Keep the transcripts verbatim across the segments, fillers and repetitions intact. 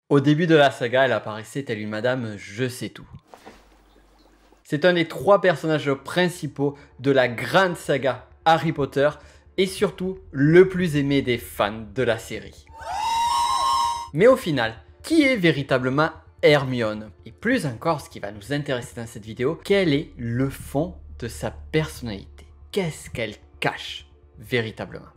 Au début de la saga, elle apparaissait telle une madame je sais tout. C'est un des trois personnages principaux de la grande saga Harry Potter et surtout le plus aimé des fans de la série. Mais au final, qui est véritablement Hermione? Et plus encore, ce qui va nous intéresser dans cette vidéo, quel est le fond de sa personnalité? Qu'est-ce qu'elle cache véritablement?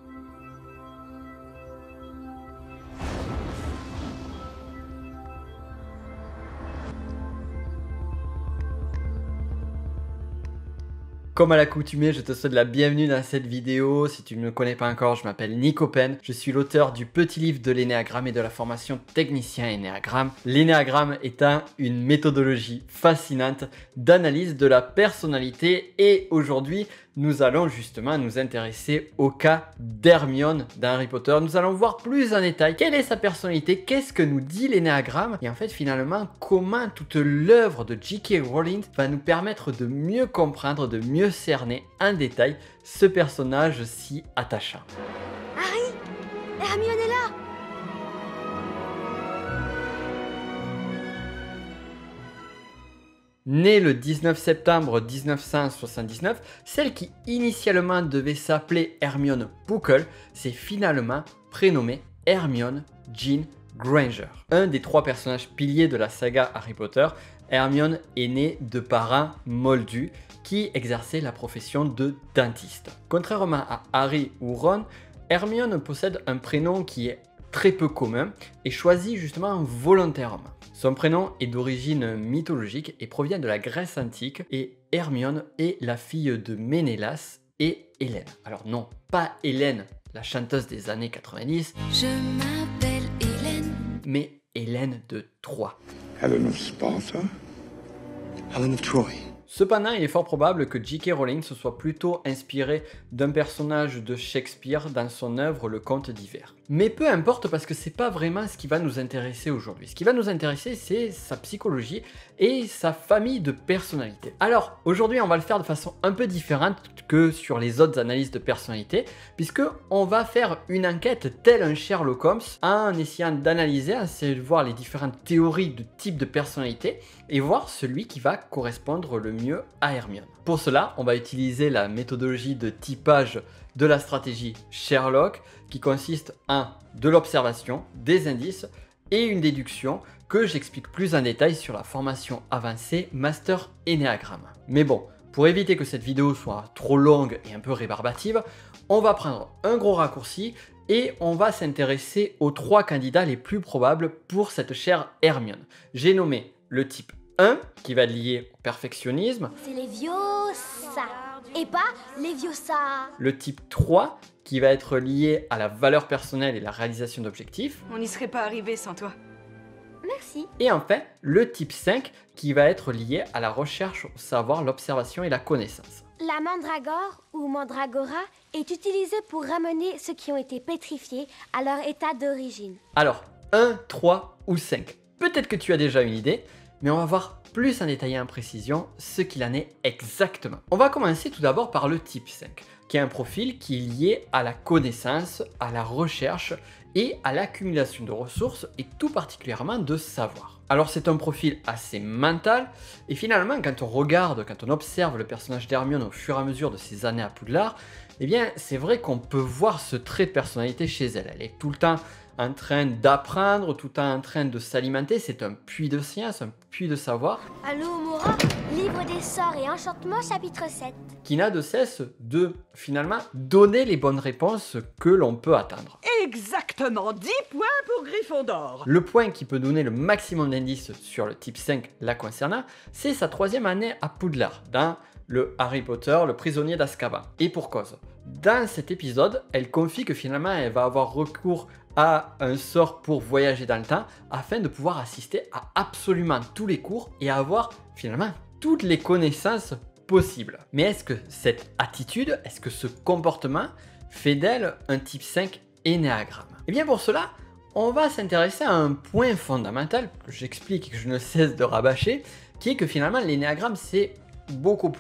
Comme à l'accoutumée, je te souhaite la bienvenue dans cette vidéo. Si tu ne me connais pas encore, je m'appelle Nico Pen. Je suis l'auteur du petit livre de l'énéagramme et de la formation technicien énéagramme. L'énéagramme étant une méthodologie fascinante d'analyse de la personnalité. Et aujourd'hui, nous allons justement nous intéresser au cas d'Hermione dans Harry Potter. Nous allons voir plus en détail quelle est sa personnalité, qu'est-ce que nous dit l'énéagramme et en fait finalement comment toute l'œuvre de J K Rowling va nous permettre de mieux comprendre, de mieux cerner en détail ce personnage si attachant. Harry, Hermione est là. Née le dix-neuf septembre mille neuf cent soixante-dix-neuf, celle qui initialement devait s'appeler Hermione Buckle s'est finalement prénommée Hermione Jean Granger. Un des trois personnages piliers de la saga Harry Potter, Hermione est née de parents moldus qui exerçaient la profession de dentiste. Contrairement à Harry ou Ron, Hermione possède un prénom qui est très peu commun et choisi justement volontairement. Son prénom est d'origine mythologique et provient de la Grèce antique et Hermione est la fille de Ménélas et Hélène. Alors non, pas Hélène, la chanteuse des années quatre-vingt-dix. Je m'appelle Hélène. Mais Hélène de Troie. Helen of Sparta? Helen of Troy. Cependant, il est fort probable que J K Rowling se soit plutôt inspiré d'un personnage de Shakespeare dans son œuvre Le Conte d'hiver. Mais peu importe parce que c'est pas vraiment ce qui va nous intéresser aujourd'hui. Ce qui va nous intéresser, c'est sa psychologie et sa famille de personnalités. Alors, aujourd'hui, on va le faire de façon un peu différente que sur les autres analyses de personnalité, puisque on va faire une enquête tel un Sherlock Holmes en essayant d'analyser, essayer de voir les différentes théories de type de personnalité et voir celui qui va correspondre le mieux à Hermione. Pour cela, on va utiliser la méthodologie de typage de la stratégie Sherlock qui consiste en de l'observation, des indices et une déduction que j'explique plus en détail sur la formation avancée Master Énéagramme. Mais bon, pour éviter que cette vidéo soit trop longue et un peu rébarbative, on va prendre un gros raccourci et on va s'intéresser aux trois candidats les plus probables pour cette chère Hermione. J'ai nommé le type un qui va être lié au perfectionnisme. C'est Leviosa et pas Leviosa. Le type trois qui va être lié à la valeur personnelle et la réalisation d'objectifs. On n'y serait pas arrivé sans toi. Merci. Et enfin, le type cinq qui va être lié à la recherche au savoir, l'observation et la connaissance. La mandragore ou mandragora est utilisée pour ramener ceux qui ont été pétrifiés à leur état d'origine. Alors, un, trois ou cinq. Peut-être que tu as déjà une idée, mais on va voir plus en détail et en précision ce qu'il en est exactement. On va commencer tout d'abord par le type cinq, qui est un profil qui est lié à la connaissance, à la recherche et à l'accumulation de ressources et tout particulièrement de savoir. Alors c'est un profil assez mental et finalement quand on regarde, quand on observe le personnage d'Hermione au fur et à mesure de ses années à Poudlard, eh bien c'est vrai qu'on peut voir ce trait de personnalité chez elle. Elle est tout le temps en train d'apprendre, tout le temps en train de s'alimenter, c'est un puits de science, un puits de savoir. Alohomora, livre des sorts et enchantements, chapitre sept. Qui n'a de cesse de, finalement, donner les bonnes réponses que l'on peut attendre. Exactement, dix points pour Gryffondor. Le point qui peut donner le maximum d'indices sur le type cinq la concernant, c'est sa troisième année à Poudlard, dans le Harry Potter, le prisonnier d'Azkaban. Et pour cause. Dans cet épisode, elle confie que finalement, elle va avoir recours à un sort pour voyager dans le temps afin de pouvoir assister à absolument tous les cours et avoir finalement toutes les connaissances possibles. Mais est-ce que cette attitude, est-ce que ce comportement fait d'elle un type cinq énéagramme? Et bien pour cela, on va s'intéresser à un point fondamental que j'explique et que je ne cesse de rabâcher, qui est que finalement l'énéagramme c'est beaucoup plus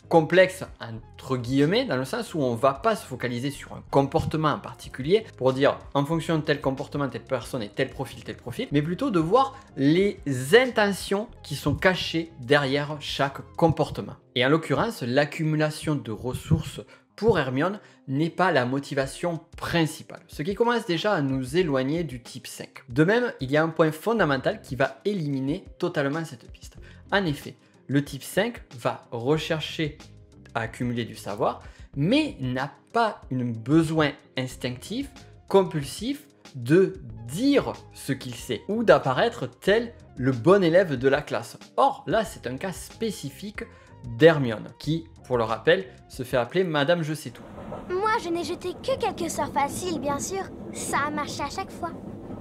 complexe entre guillemets, dans le sens où on va pas se focaliser sur un comportement en particulier pour dire en fonction de tel comportement, telle personne et tel profil, tel profil, mais plutôt de voir les intentions qui sont cachées derrière chaque comportement. Et en l'occurrence, l'accumulation de ressources pour Hermione n'est pas la motivation principale, ce qui commence déjà à nous éloigner du type cinq. De même, il y a un point fondamental qui va éliminer totalement cette piste. En effet, le type cinq va rechercher à accumuler du savoir, mais n'a pas un besoin instinctif, compulsif, de dire ce qu'il sait ou d'apparaître tel le bon élève de la classe. Or, là, c'est un cas spécifique d'Hermione, qui, pour le rappel, se fait appeler Madame Je sais tout. Moi, je n'ai jeté que quelques sorts faciles, bien sûr. Ça a marché à chaque fois.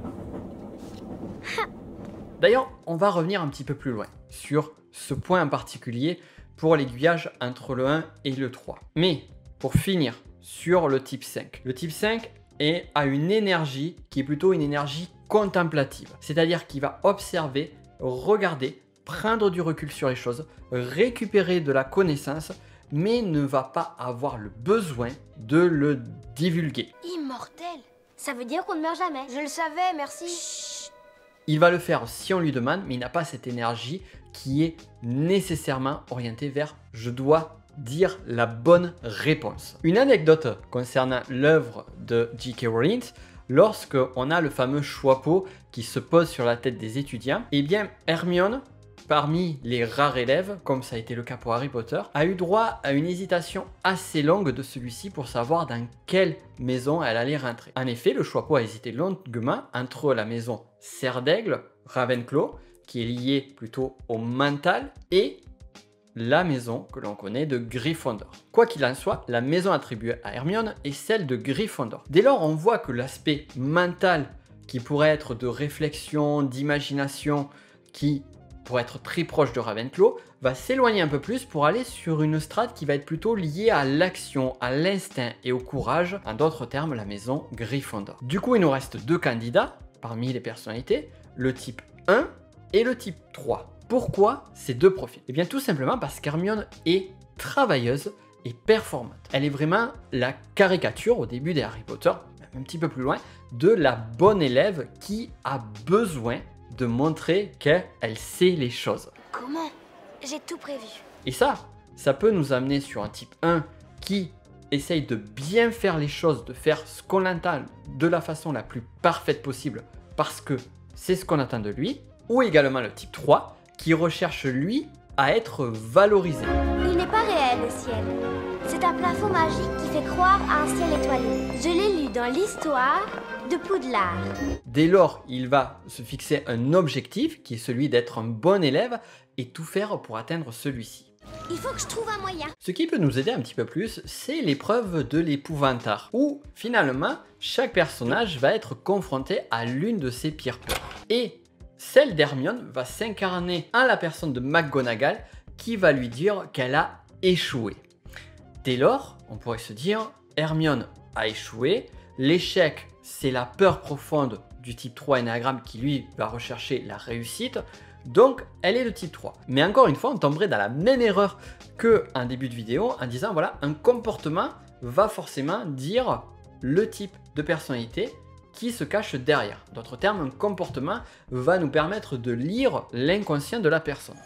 D'ailleurs, on va revenir un petit peu plus loin sur ce point en particulier pour l'aiguillage entre le un et le trois. Mais pour finir sur le type cinq, le type cinq est, a une énergie qui est plutôt une énergie contemplative, c'est-à-dire qu'il va observer, regarder, prendre du recul sur les choses, récupérer de la connaissance, mais ne va pas avoir le besoin de le divulguer. Immortel. Ça veut dire qu'on ne meurt jamais. Je le savais, merci. Chut. Il va le faire si on lui demande, mais il n'a pas cette énergie qui est nécessairement orientée vers « je dois dire la bonne réponse ». Une anecdote concernant l'œuvre de J K Rowling, lorsque on a le fameux chapeau qui se pose sur la tête des étudiants, eh bien Hermione, parmi les rares élèves, comme ça a été le cas pour Harry Potter, a eu droit à une hésitation assez longue de celui-ci pour savoir dans quelle maison elle allait rentrer. En effet, le chapeau a hésité longuement entre la maison Serre d'Aigle, Ravenclaw, qui est liée plutôt au mental, et la maison que l'on connaît de Gryffondor. Quoi qu'il en soit, la maison attribuée à Hermione est celle de Gryffondor. Dès lors, on voit que l'aspect mental, qui pourrait être de réflexion, d'imagination, qui pour être très proche de Ravenclaw, va s'éloigner un peu plus pour aller sur une strate qui va être plutôt liée à l'action, à l'instinct et au courage, en d'autres termes la maison Gryffondor. Du coup, il nous reste deux candidats parmi les personnalités, le type un et le type trois. Pourquoi ces deux profils? Eh bien tout simplement parce qu'Hermione est travailleuse et performante. Elle est vraiment la caricature au début des Harry Potter, même un petit peu plus loin, de la bonne élève qui a besoin de montrer qu'elle sait les choses. Comment? J'ai tout prévu. Et ça, ça peut nous amener sur un type un qui essaye de bien faire les choses, de faire ce qu'on entend de la façon la plus parfaite possible parce que c'est ce qu'on attend de lui, ou également le type trois qui recherche lui à être valorisé. Il n'est pas réel le ciel. C'est un plafond magique qui fait croire à un ciel étoilé. Je l'ai lu dans l'histoire de Poudlard. Dès lors, il va se fixer un objectif qui est celui d'être un bon élève et tout faire pour atteindre celui-ci. Il faut que je trouve un moyen. Ce qui peut nous aider un petit peu plus, c'est l'épreuve de l'épouvantard, où finalement, chaque personnage va être confronté à l'une de ses pires peurs. Et celle d'Hermione va s'incarner en la personne de McGonagall qui va lui dire qu'elle a échoué. Dès lors, on pourrait se dire, Hermione a échoué, l'échec c'est la peur profonde du type trois énéagramme qui lui va rechercher la réussite, donc elle est de type trois. Mais encore une fois, on tomberait dans la même erreur qu'en début de vidéo en disant voilà, un comportement va forcément dire le type de personnalité qui se cache derrière. D'autres termes, un comportement va nous permettre de lire l'inconscient de la personne.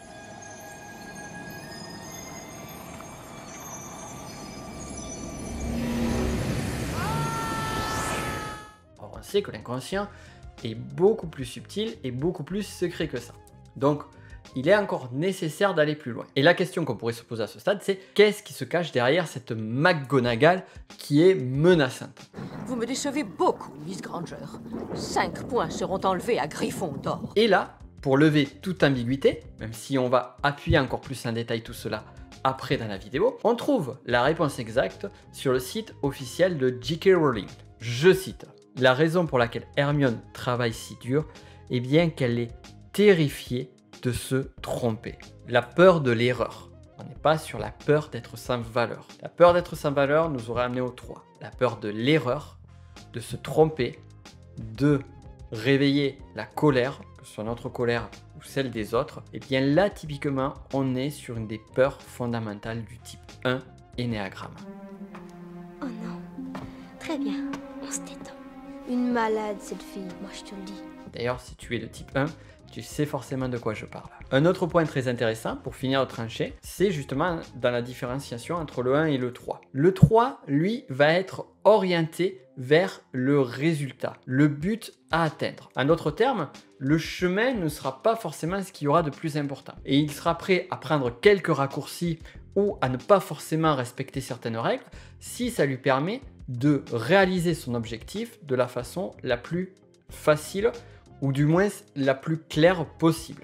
Or, on sait que l'inconscient est beaucoup plus subtil et beaucoup plus secret que ça. Donc, il est encore nécessaire d'aller plus loin. Et la question qu'on pourrait se poser à ce stade, c'est qu'est-ce qui se cache derrière cette McGonagall qui est menaçante? Vous me décevez beaucoup, Miss Granger. Cinq points seront enlevés à Gryffondor. Et là, pour lever toute ambiguïté, même si on va appuyer encore plus en détail tout cela après dans la vidéo, on trouve la réponse exacte sur le site officiel de J K Rowling. Je cite, « La raison pour laquelle Hermione travaille si dur est bien qu'elle est terrifiée de se tromper. La peur de l'erreur. On n'est pas sur la peur d'être sans valeur. La peur d'être sans valeur nous aurait amené au trois. La peur de l'erreur, de se tromper, de réveiller la colère, que ce soit notre colère ou celle des autres, et bien là typiquement on est sur une des peurs fondamentales du type un énéagramme. Oh non. Très bien, on se détend. Une malade cette fille, moi je te le dis. D'ailleurs, si tu es de type un, tu sais forcément de quoi je parle. Un autre point très intéressant pour finir de trancher, c'est justement dans la différenciation entre le un et le trois. Le trois, lui, va être orienté vers le résultat, le but à atteindre. En d'autres termes, le chemin ne sera pas forcément ce qu'il y aura de plus important. Et il sera prêt à prendre quelques raccourcis ou à ne pas forcément respecter certaines règles si ça lui permet de réaliser son objectif de la façon la plus facile ou du moins la plus claire possible.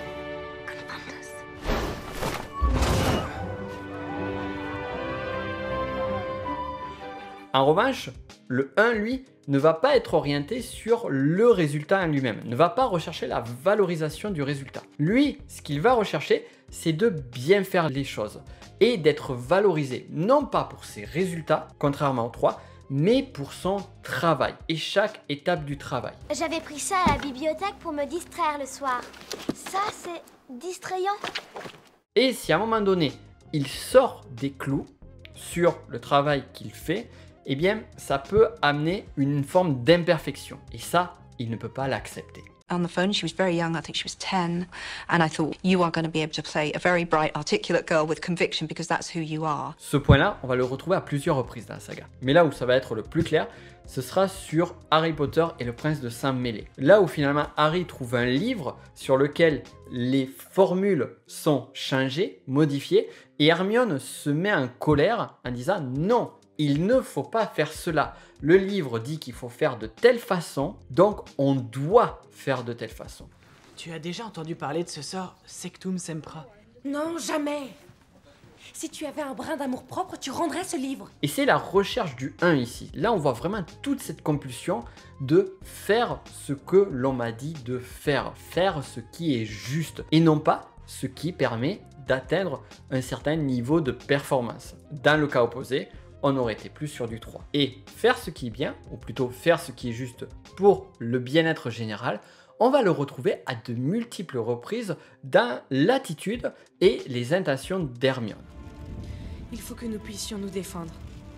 En revanche, le un, lui, ne va pas être orienté sur le résultat en lui-même, ne va pas rechercher la valorisation du résultat. Lui, ce qu'il va rechercher, c'est de bien faire les choses et d'être valorisé, non pas pour ses résultats, contrairement au trois, mais pour son travail et chaque étape du travail. J'avais pris ça à la bibliothèque pour me distraire le soir. Ça, c'est distrayant. Et si à un moment donné, il sort des clous sur le travail qu'il fait, eh bien, ça peut amener une forme d'imperfection. Et ça, il ne peut pas l'accepter. On the phone, she was very young, I think she was ten, and I thought, you are going to be able to play a very bright, articulate girl with conviction because that's who you are. Ce point-là, on va le retrouver à plusieurs reprises dans la saga. Mais là où ça va être le plus clair, ce sera sur Harry Potter et le prince de Sang-Mêlé. Là où finalement Harry trouve un livre sur lequel les formules sont changées, modifiées, et Hermione se met en colère en disant non, il ne faut pas faire cela. Le livre dit qu'il faut faire de telle façon, donc on doit faire de telle façon. Tu as déjà entendu parler de ce sort Sectum Sempra? Non, jamais. Si tu avais un brin d'amour-propre, tu rendrais ce livre. Et c'est la recherche du un ici. Là, on voit vraiment toute cette compulsion de faire ce que l'on m'a dit de faire. Faire ce qui est juste et non pas ce qui permet d'atteindre un certain niveau de performance. Dans le cas opposé, on aurait été plus sur du trois. Et faire ce qui est bien, ou plutôt faire ce qui est juste pour le bien-être général, on va le retrouver à de multiples reprises dans l'attitude et les intentions d'Hermione. Il faut que nous puissions nous défendre.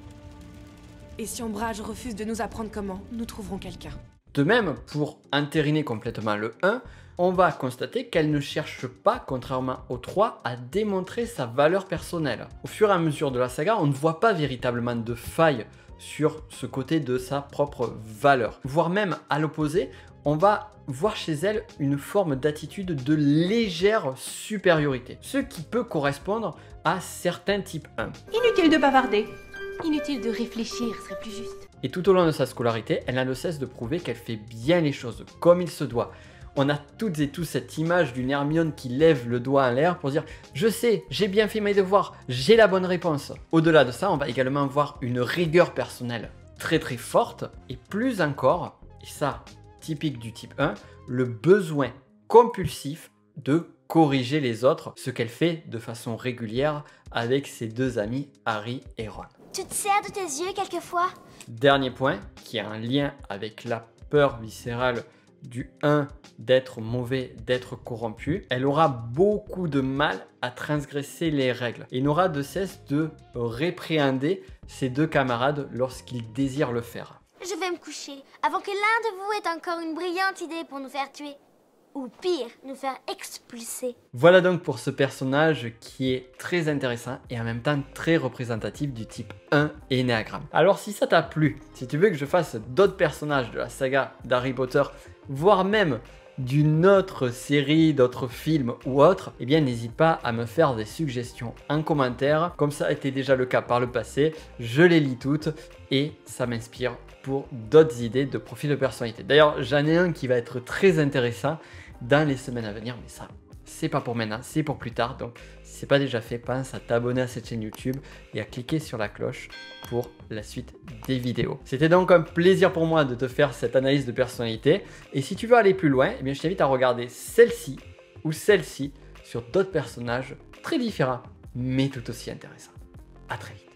Et si Ombrage refuse de nous apprendre comment, nous trouverons quelqu'un. De même, pour entériner complètement le un, on va constater qu'elle ne cherche pas, contrairement au trois, à démontrer sa valeur personnelle. Au fur et à mesure de la saga, on ne voit pas véritablement de faille sur ce côté de sa propre valeur. Voire même, à l'opposé, on va voir chez elle une forme d'attitude de légère supériorité, ce qui peut correspondre à certains types un. Inutile de bavarder. Inutile de réfléchir, serait plus juste. Et tout au long de sa scolarité, elle n'a de cesse de prouver qu'elle fait bien les choses comme il se doit. On a toutes et tous cette image d'une Hermione qui lève le doigt en l'air pour dire « Je sais, j'ai bien fait mes devoirs, j'ai la bonne réponse ». Au-delà de ça, on va également voir une rigueur personnelle très très forte et plus encore, et ça typique du type un, le besoin compulsif de corriger les autres, ce qu'elle fait de façon régulière avec ses deux amis Harry et Ron. Tu te sers de tes yeux quelquefois? Dernier point, qui a un lien avec la peur viscérale du un d'être mauvais, d'être corrompu, elle aura beaucoup de mal à transgresser les règles et n'aura de cesse de répréhender ses deux camarades lorsqu'ils désirent le faire. Je vais me coucher avant que l'un de vous ait encore une brillante idée pour nous faire tuer. Ou pire, nous faire expulser. Voilà donc pour ce personnage qui est très intéressant et en même temps très représentatif du type un énéagramme. Alors si ça t'a plu, si tu veux que je fasse d'autres personnages de la saga d'Harry Potter, voire même d'une autre série, d'autres films ou autres, eh bien n'hésite pas à me faire des suggestions en commentaire. Comme ça a été déjà le cas par le passé, je les lis toutes et ça m'inspire pour d'autres idées de profil de personnalité. D'ailleurs, j'en ai un qui va être très intéressant dans les semaines à venir, mais ça, c'est pas pour maintenant, c'est pour plus tard. Donc, si c'est pas déjà fait, pense à t'abonner à cette chaîne YouTube et à cliquer sur la cloche pour la suite des vidéos. C'était donc un plaisir pour moi de te faire cette analyse de personnalité. Et si tu veux aller plus loin, eh bien, je t'invite à regarder celle-ci ou celle-ci sur d'autres personnages très différents, mais tout aussi intéressants. À très vite.